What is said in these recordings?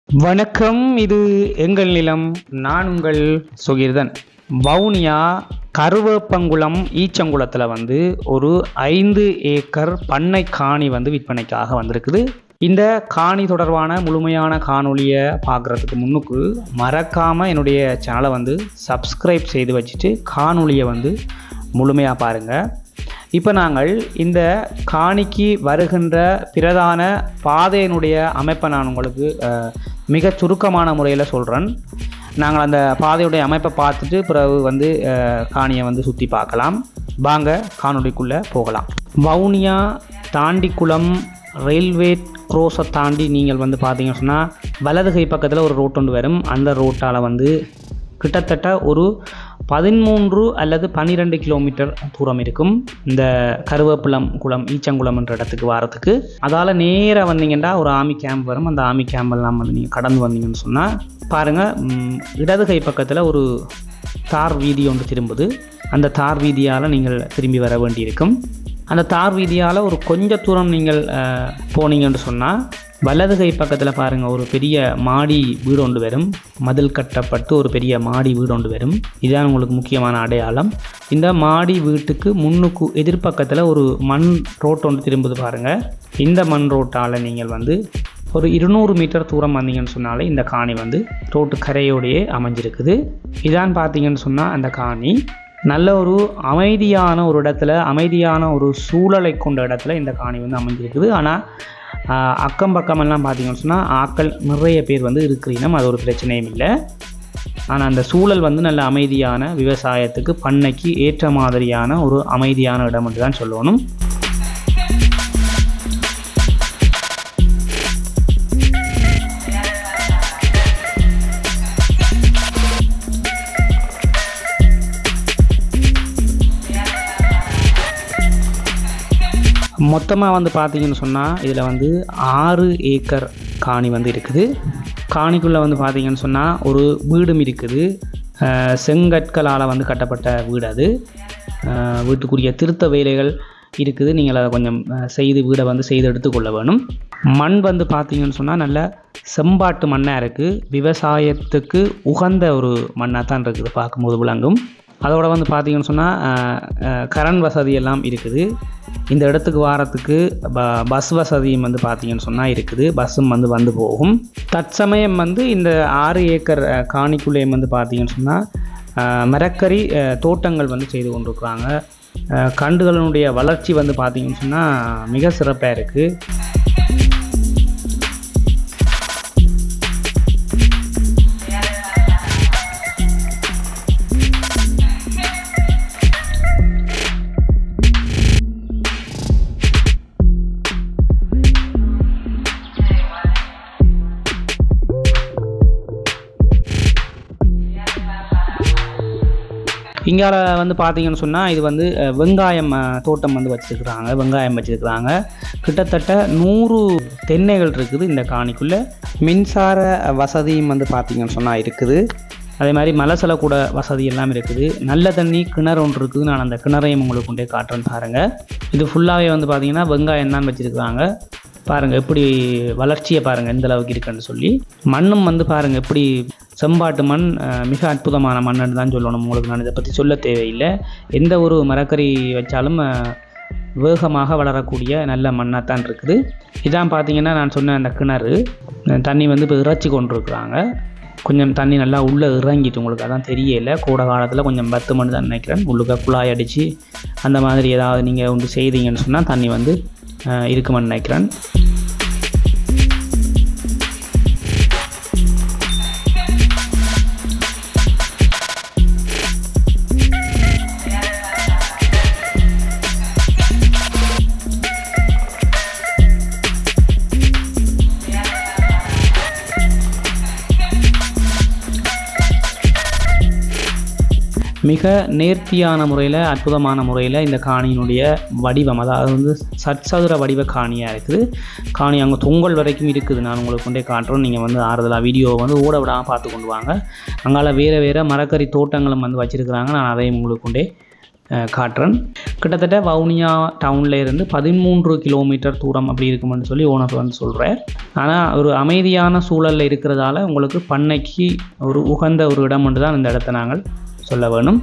வணக்கம். இது எங்கள் நிலம். நான் உங்கள் சுகீர்தன். வவுனியா கருவேப்பங்குளம் ஈச்சங்குளத்தில் ஒரு 5 ஏக்கர் பண்ணை காணி விற்பனைக்காக வந்திருக்குது. இந்த காணி தொடர்பான முழுமையான காணொலியை பார்க்குறதுக்கு முன்னுக்கு மறக்காமல் என்னுடைய சேனலை சப்ஸ்கிரைப் செய்து வச்சுட்டு காணொலியை முழுமையாக பாருங்கள். இப்போ நாங்கள் இந்த காணிக்கு வருகின்ற பிரதான பாதையினுடைய அமைப்பை நான் உங்களுக்கு மிக சுருக்கமான முறையில் சொல்கிறேன். நாங்கள் அந்த பாதையுடைய அமைப்பை பார்த்துட்டு பிறகு காணியை சுற்றி பார்க்கலாம். வாங்க காணொலிக்குள்ளே போகலாம். வவுனியா தாண்டிக்குளம் ரயில்வே க்ரோஸை தாண்டி நீங்கள் பார்த்தீங்கன்னு சொன்னால் வலது கை பக்கத்தில் ஒரு ரோட் ஒன்று வரும். அந்த ரோட்டால் கிட்டத்தட்ட ஒரு 13 அல்லது 12 கிலோமீட்டர் தூரம் இருக்கும் இந்த கருவேப்பங்குளம் ஈச்சங்குளம் என்ற இடத்துக்கு வரத்துக்கு. அதால் நேராக வந்தீங்கன்னா ஒரு ஆர்மி கேம்ப் வரும். அந்த ஆர்மி கேம்பெல்லாம் நீங்கள் கடந்து வந்தீங்கன்னு சொன்னால் பாருங்கள், இடது கை பக்கத்தில் ஒரு தார் வீதி ஒன்று திரும்புது. அந்த தார் வீதியால் நீங்கள் திரும்பி வர வேண்டியிருக்கும். அந்த தார் வீதியால் ஒரு கொஞ்ச தூரம் நீங்கள் போனீங்கன்னு சொன்னால் வலது கை பக்கத்தில் பாருங்கள், ஒரு பெரிய மாடி வீடு ஒன்று வரும். மதில் கட்டப்பட்டு ஒரு பெரிய மாடி வீடு ஒன்று வரும். இதுதான் உங்களுக்கு முக்கியமான அடையாளம். இந்த மாடி வீட்டுக்கு முன்னுக்கு எதிர்பக்கத்தில் ஒரு மண் ரோட் ஒன்று திரும்புது பாருங்கள். இந்த மண் ரோட்டால் நீங்கள் ஒரு 200 மீட்டர் தூரம் வந்தீங்கன்னு சொன்னாலே இந்த காணி ரோட்டு கரையோடையே அமைஞ்சிருக்குது. இதான் பார்த்தீங்கன்னு சொன்னால் அந்த காணி நல்ல ஒரு அமைதியான ஒரு இடத்துல, அமைதியான ஒரு சூழலை கொண்ட இடத்துல இந்த காணி அமைஞ்சிருக்குது. ஆனால் அக்கம் பக்கமெல்லாம் பார்த்தீங்கன்னு சொன்னால் ஆக்கள் நிறைய பேர் இருக்கிறீங்க, அது ஒரு பிரச்சனையும் இல்லை. ஆனால் அந்த சூழல் நல்ல அமைதியான விவசாயத்துக்கு பண்ணைக்கு ஏற்ற மாதிரியான ஒரு அமைதியான இடம் என்று தான் சொல்லணும். மொத்தமாக பார்த்தீங்கன்னு சொன்னால் இதில் 6 ஏக்கர் காணி இருக்குது. காணிக்குள்ளே பார்த்தீங்கன்னு சொன்னால் ஒரு வீடும் இருக்குது. செங்கற்களால் கட்டப்பட்ட வீடு. அது வீட்டுக்குரிய திருத்த வேலைகள் இருக்குது. நீங்கள் அதை கொஞ்சம் செய்து வீடை செய்து எடுத்துக்கொள்ள வேணும். மண் பார்த்தீங்கன்னு சொன்னால் நல்ல செம்பாட்டு மண்ணாக இருக்குது. விவசாயத்துக்கு உகந்த ஒரு மண்ணாக தான் இருக்குது, பார்க்கும்போது விளங்கும். அதோட பார்த்தீங்கன்னு சொன்னால் கரண்ட் வசதி எல்லாம் இருக்குது. இந்த இடத்துக்கு வாரத்துக்கு பஸ் வசதியும் பார்த்தீங்கன்னு சொன்னால் இருக்குது. பஸ்ஸும் வந்து போகும். தற்சமயம் இந்த 6 ஏக்கர் காணிக்குள்ளேயும் பார்த்தீங்கன்னு சொன்னால் மரக்கறி தோட்டங்கள் செய்து கொண்டிருக்கிறாங்க. கண்டுகளினுடைய வளர்ச்சி பார்த்தீங்கன்னு சொன்னால் மிக சிறப்பாக இருக்குது. இங்கே பார்த்தீங்கன்னு சொன்னால் இது வெங்காயம் தோட்டம் வச்சுருக்குறாங்க. வெங்காயம் வச்சுருக்குறாங்க. கிட்டத்தட்ட 100 தென்னைகள் இருக்குது இந்த காணிக்குள்ளே. மின்சார வசதியும் பார்த்தீங்கன்னு சொன்னால் இருக்குது. அதே மாதிரி மலசலக்கூட வசதி எல்லாம் இருக்குது. நல்ல தண்ணி கிணறு ஒன்று இருக்குது. நான் அந்த கிணறையும் உங்களுக்கு கொண்டே காட்டுறேன்னு பாருங்கள். இது ஃபுல்லாகவே பார்த்தீங்கன்னா வெங்காயம் தான் வச்சுருக்குறாங்க. பாருங்கள் எப்படி வளர்ச்சியை பாருங்கள் எந்த அளவுக்கு இருக்குன்னு சொல்லி. மண்ணும் பாருங்கள் எப்படி செம்பாட்டு மண், மிக அற்புதமான மண்ணுன்னு தான் சொல்லணும். உங்களுக்கு நான் இதை பற்றி சொல்ல தேவையில்லை. எந்த ஒரு மரக்கறி வச்சாலும் வேகமாக வளரக்கூடிய நல்ல மண்ணாக தான் இருக்குது. இதான் பார்த்தீங்கன்னா நான் சொன்ன அந்த கிணறு தண்ணி இப்போ இறைச்சி கொண்டிருக்கிறாங்க. கொஞ்சம் தண்ணி நல்லா உள்ளே இறங்கிட்டு உங்களுக்கு அதான் தெரியலை. கோடை காலத்தில் கொஞ்சம் பத்து மணி தான் நினைக்கிறேன். உள்ளுக்க குழாய் அடித்து அந்த மாதிரி ஏதாவது நீங்கள் செய்தீங்கன்னு சொன்னால் தண்ணி இருக்குமென்னு நினைக்கிறேன். மிக நேர்த்தியான முறையில், அற்புதமான முறையில் இந்த காணியினுடைய வடிவம், அதாவது சற்சதுர வடிவ காணியாக இருக்குது. காணி அங்கே தொங்கல் வரைக்கும் இருக்குது. நான் உங்களுக்கு கொண்டே காட்டுறோம். நீங்கள் ஆறுதலாக வீடியோ ஓட விடாமல் பார்த்து கொண்டு வாங்க. அங்கால வேறு வேறு மரக்கறி தோட்டங்களும் வச்சுருக்கிறாங்க. நான் அதையும் உங்களுக்கு கொண்டே காட்டுறேன். கிட்டத்தட்ட வவுனியா டவுனில் இருந்து 13 கிலோமீட்டர் தூரம் அப்படி இருக்குமென்னு சொல்லி ஓனர் வந்து சொல்கிறார். ஆனால் ஒரு அமைதியான சூழலில் இருக்கிறதால உங்களுக்கு பண்ணைக்கு ஒரு உகந்த ஒரு இடம் ஒன்று தான் இந்த இடத்த நாங்கள் சொல்ல வேணும்.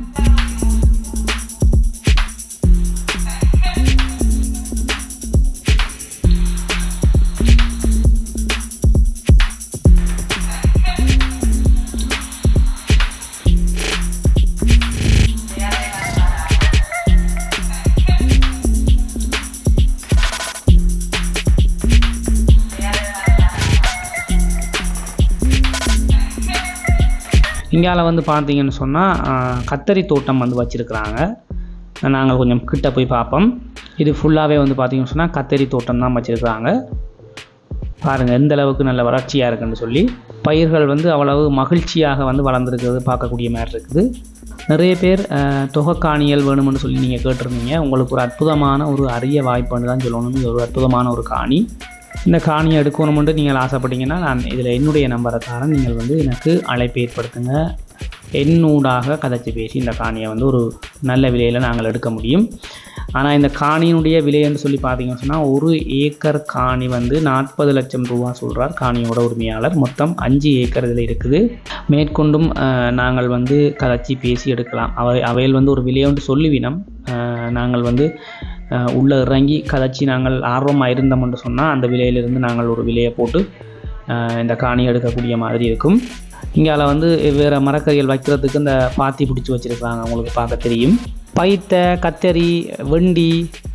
இங்கால வந்து பார்த்தீங்கன்னு சொன்னால் கத்தரி தோட்டம் வந்து வச்சுருக்குறாங்க. நாங்கள் கொஞ்சம் கிட்ட போய் பார்ப்போம். இது ஃபுல்லாகவே வந்து பார்த்தீங்கன்னு சொன்னால் கத்தரி தோட்டம் தான் வச்சுருக்குறாங்க. பாருங்கள் எந்த அளவுக்கு நல்ல வளர்ச்சியாக இருக்குன்னு சொல்லி. பயிர்கள் வந்து அவ்வளவு மகிழ்ச்சியாக வந்து வளர்ந்துருக்கிறது பார்க்கக்கூடிய மாதிரி இருக்குது. நிறைய பேர் தொகைக்காணியல் வேணும்னு சொல்லி நீங்கள் கேட்டிருந்தீங்க. உங்களுக்கு ஒரு அற்புதமான ஒரு அரிய வாய்ப்புன்னு தான் சொல்லணும். இது ஒரு அற்புதமான ஒரு காணி. இந்த காணியை எடுக்கணுமென்று நீங்கள் ஆசைப்பட்டீங்கன்னா நான் இதில் என்னுடைய நம்பரை தரேன். நீங்கள் வந்து எனக்கு அழைப்பு ஏற்படுத்துங்க. என்னூடாக கதைச்சி பேசி இந்த காணியை வந்து ஒரு நல்ல விலையில் நாங்கள் எடுக்க முடியும். ஆனால் இந்த காணியினுடைய விலைன்னு சொல்லி பார்த்தீங்கன்னு சொன்னால் 1 ஏக்கர் காணி வந்து 40 லட்சம் ரூபா சொல்கிறார் காணியோட உரிமையாளர். மொத்தம் 5 ஏக்கர் இதில் இருக்குது. மேற்கொண்டும் நாங்கள் வந்து கதைச்சி பேசி எடுக்கலாம். அவையில் வந்து ஒரு விலையொன்று சொல்லிவினோம். நாங்கள் வந்து உள்ளே இறங்கி கதைச்சி நாங்கள் ஆர்வமாக இருந்தோம்னு சொன்னால் அந்த விலையிலிருந்து நாங்கள் ஒரு விலையை போட்டு இந்த காணி எடுக்கக்கூடிய மாதிரி இருக்கும். இங்கால வந்து வேறு மரக்கறிகள் வைக்கிறதுக்கு இந்த பாத்தி பிடிச்சி வச்சுருக்காங்க. உங்களுக்கு பார்க்க தெரியும். பைத்தை, கத்தரி, வெண்டி,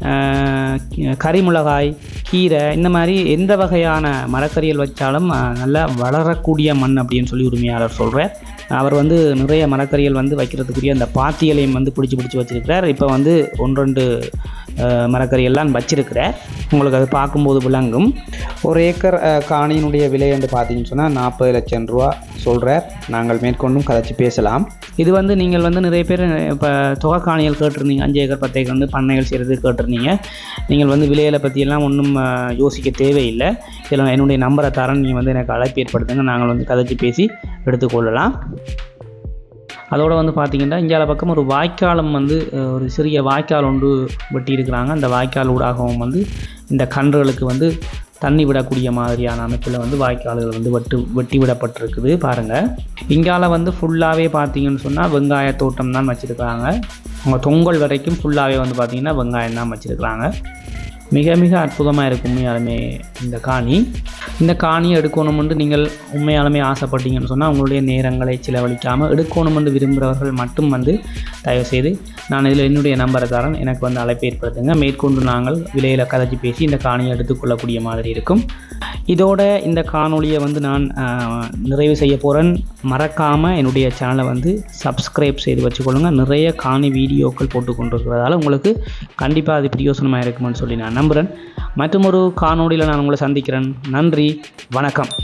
கறிமிளகாய், கீரை இந்த மாதிரி எந்த வகையான மரக்கறிகள் வச்சாலும் நல்லா வளரக்கூடிய மண் அப்படின்னு சொல்லி உரிமையாளர் சொல்கிறார். அவர் வந்து நிறைய மரக்கறிகள் வந்து வைக்கிறதுக்குரிய அந்த பாத்திகளையும் வந்து பிடிச்சி வச்சுருக்கிறார். இப்போ வந்து 1-2 மரக்கறியெல்லாம் வச்சிருக்கிறார். உங்களுக்கு அது பார்க்கும்போது விளங்கும். 1 ஏக்கர் காணியினுடைய விலை என்று பார்த்தீங்கன்னு சொன்னால் 40 லட்சம் ரூபா சொல்கிறார். நாங்கள் மேற்கொண்டும் கதைச்சி பேசலாம். இது வந்து நீங்கள் வந்து நிறைய பேர் இப்போ தொகை காணிகள் கேட்டிருந்தீங்க. 5 ஏக்கர் 10 ஏக்கர் வந்து பண்ணைகள் செய்கிறது கேட்டிருந்தீங்க. நீங்கள் வந்து விலைகளை பற்றியெல்லாம் ஒன்றும் யோசிக்க தேவையில்லை. இதில் என்னுடைய நம்பரை தரேன். நீங்கள் வந்து எனக்கு அழைப்பு ஏற்படுத்துங்க. நாங்கள் வந்து கதைச்சி பேசி எடுத்துக்கொள்ளலாம். அதோடு வந்து பார்த்திங்கன்னா இந்தியாவில் பக்கம் ஒரு வாய்க்காலம் வந்து ஒரு சிறிய வாய்க்கால் ஒன்று வெட்டி இருக்கிறாங்க. அந்த வாய்க்கால் ஊடாகவும் வந்து இந்த கன்றுகளுக்கு வந்து தண்ணி விடக்கூடிய மாதிரியான அமைப்பில் வந்து வாய்க்கால்கள் வந்து வெட்டி விடப்பட்டிருக்குது. பாருங்கள், இங்கால வந்து ஃபுல்லாகவே பார்த்தீங்கன்னு சொன்னால் வெங்காய தோட்டம் தான் வச்சுருக்காங்க. அவங்க தொங்கல் வரைக்கும் ஃபுல்லாகவே வந்து பார்த்திங்கன்னா வெங்காயம் தான் வச்சுருக்காங்க. மிக மிக அற்புதமாக இருக்கும் உண்மையாலுமே இந்த காணியை எடுக்கணுமென்று நீங்கள் உண்மையாலுமே ஆசைப்பட்டீங்கன்னு சொன்னால் உங்களுடைய நேரங்களை செலவழிக்காமல் எடுக்கணுமென்று விரும்புகிறவர்கள் மட்டும் வந்து தயவுசெய்து நான் இதில் என்னுடைய நம்பரை தரேன். எனக்கு வந்து அழைப்பு ஏற்படுத்துங்க. மேற்கொண்டு நாங்கள் விலையில் கதைச்சி பேசி இந்த காணியை எடுத்துக்கொள்ளக்கூடிய மாதிரி இருக்கும். இதோட இந்த காணொலியை வந்து நான் நிறைவு செய்ய போகிறேன். மறக்காமல் என்னுடைய சேனலை வந்து சப்ஸ்கிரைப் செய்து வச்சுக்கொள்ளுங்கள். நிறைய காணி வீடியோக்கள் போட்டு கொண்டிருக்கிறதால உங்களுக்கு கண்டிப்பாக அது பிரயோசனமாக இருக்குமென்னு சொல்லி நான் நம்புகிறேன். மற்றும் ஒரு காணொலியில் நான் உங்களை சந்திக்கிறேன். நன்றி, வணக்கம்.